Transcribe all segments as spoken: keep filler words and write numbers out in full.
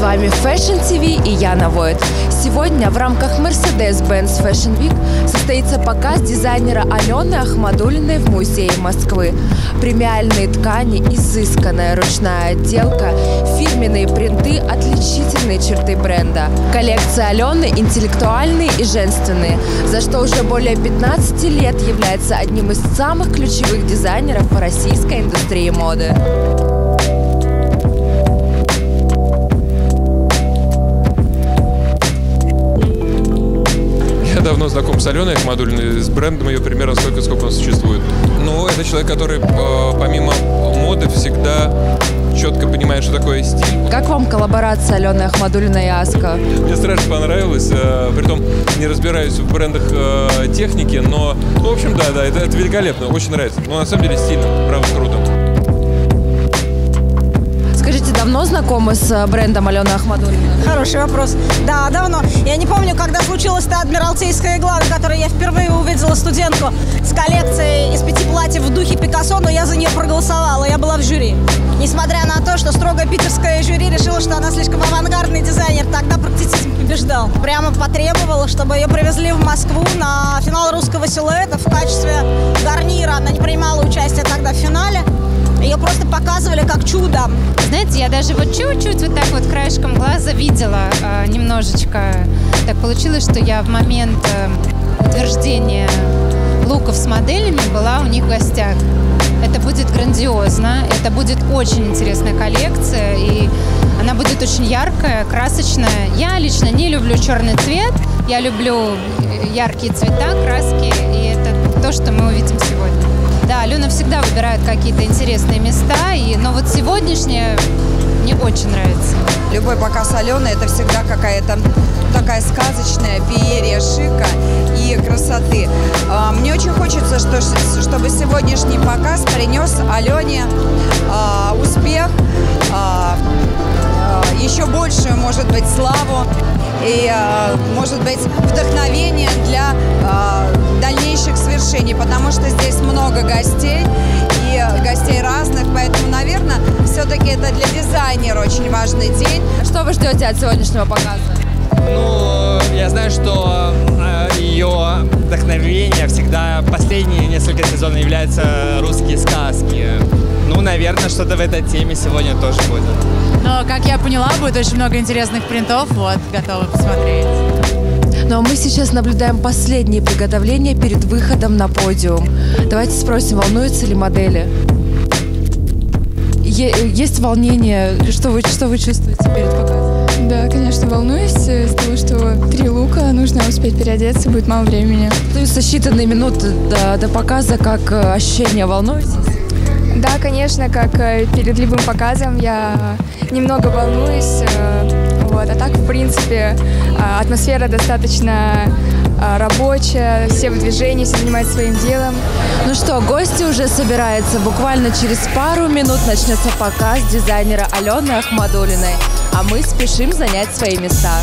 вами Fashion ти ви и я Навоид. Сегодня в рамках Mercedes-Benz Fashion Week состоится показ дизайнера Алены Ахмадуллиной в Музее Москвы. Премиальные ткани, изысканная ручная отделка, фирменные принты, отличительные черты бренда. Коллекция Алены интеллектуальные и женственные, за что уже более пятнадцати лет является одним из самых ключевых дизайнеров в российской индустрии моды. Я давно знаком с Аленой Ахмадуллиной, с брендом ее примерно столько, сколько он существует. Но это человек, который помимо моды всегда четко понимает, что такое стиль. Как вам коллаборация Алены Ахмадуллиной и Аска? Мне страшно понравилось, притом не разбираюсь в брендах техники, но, ну, в общем, да, да, это, это великолепно, очень нравится. Но на самом деле стильно, правда, круто. Скажите, давно знакомы с брендом Алены Ахмадуллиной? Хороший вопрос. Да, давно. Я не помню, когда случилась та адмиралтейская игла, на которой я впервые увидела студентку с коллекцией из пяти платьев в духе Пикассо, но я за нее проголосовала, я была в жюри. Несмотря на то, что строго питерское жюри решило, что она слишком авангардный дизайнер, тогда практицизм побеждал. Прямо потребовала, чтобы ее привезли в Москву на финал русского силуэта в качестве гарнира. Она не принимала участие тогда в финале. Ее просто показывали как чудо. Знаете, я даже вот чуть-чуть вот так вот краешком глаза видела э, немножечко. Так получилось, что я в момент э, утверждения луков с моделями была у них в гостях. Это будет грандиозно, это будет очень интересная коллекция, и она будет очень яркая, красочная. Я лично не люблю черный цвет, я люблю яркие цвета, краски, и это то, что мы увидим сегодня. Да, Алена всегда выбирает какие-то интересные места, и, но вот сегодняшняя мне очень нравится. Любой показ Алены — это всегда какая-то такая сказочная феерия шика и красоты. Мне очень хочется, что, чтобы сегодняшний показ принес Алене успех, еще большую, может быть, славу и, может быть, вдохновение для дальнейших свершений, потому что здесь много гостей, и гостей разных, поэтому, наверное, все-таки это для дизайнера очень важный день. Что вы ждете от сегодняшнего показа? Ну, я знаю, что э, ее вдохновение всегда последние несколько сезонов являются русские сказки. Ну, наверное, что-то в этой теме сегодня тоже будет. Но, как я поняла, будет очень много интересных принтов, вот, готовы посмотреть. Ну а мы сейчас наблюдаем последние приготовления перед выходом на подиум. Давайте спросим, волнуются ли модели? Е- есть волнение? Что вы, что вы чувствуете перед показом? Да, конечно, волнуюсь из того, что три лука, нужно успеть переодеться, будет мало времени. Остаются считанные минуты до, до показа, как ощущения, волнуетесь? Да, конечно, как перед любым показом я немного волнуюсь, вот, а так, в принципе, атмосфера достаточно рабочая, все в движении, все занимаются своим делом. Ну что, гости уже собираются, буквально через пару минут начнется показ дизайнера Алены Ахмадуллиной, а мы спешим занять свои места.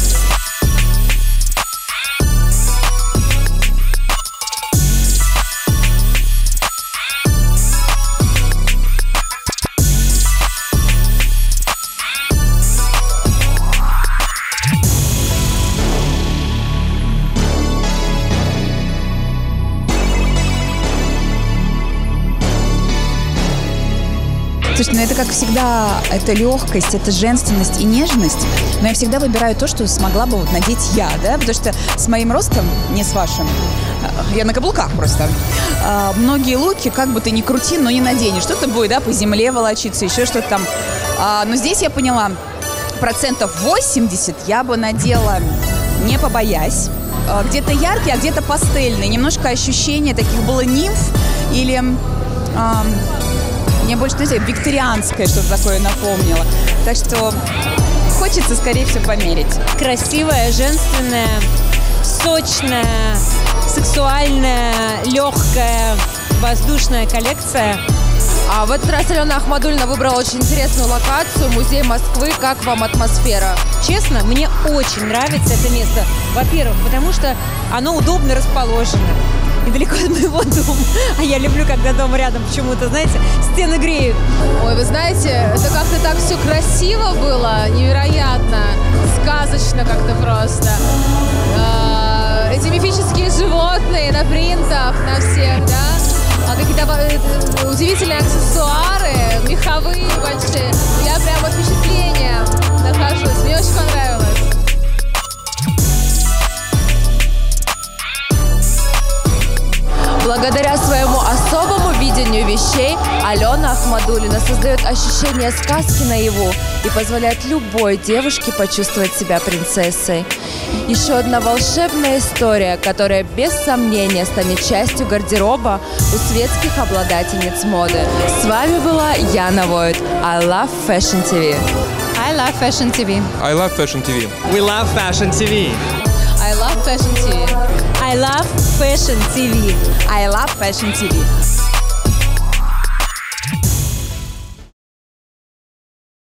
Слушайте, ну это, как всегда, это легкость, это женственность и нежность. Но я всегда выбираю то, что смогла бы вот надеть я, да, потому что с моим ростом, не с вашим, я на каблуках просто. А, многие луки, как бы ты ни крути, но не наденешь. Что-то будет, да, по земле волочиться, еще что-то там. А, но здесь я поняла, процентов восемьдесят я бы надела, не побоясь. А, где-то яркий, а где-то пастельный. Немножко ощущение таких было нимф или... А, мне больше, знаете, викторианское что-то такое напомнило. Так что хочется, скорее всего, померить. Красивая, женственная, сочная, сексуальная, легкая, воздушная коллекция. А в этот раз Алена Ахмадуллина выбрала очень интересную локацию, музей Москвы. Как вам атмосфера? Честно, мне очень нравится это место. Во-первых, потому что оно удобно расположено. недалеко от моего дома. А я люблю, когда дом рядом почему-то, знаете, стены греют. Ой, вы знаете, это как-то так все красиво было, невероятно, сказочно как-то просто. Э, эти мифические животные на принтах, на всех, да, а какие-то удивительные аксессуары, меховые большие. Я прям под впечатлением нахожусь, мне очень понравилось. Благодаря своему особому видению вещей Алена Ахмадуллина создает ощущение сказки наяву и позволяет любой девушке почувствовать себя принцессой. Еще одна волшебная история, которая без сомнения станет частью гардероба у светских обладательниц моды. С вами была Яна Войт. I love Fashion ти ви. I love Fashion ти ви. I love Fashion ти ви. We love Fashion ти ви. I love Fashion ти ви. I love Fashion ти ви. I love Fashion ти ви.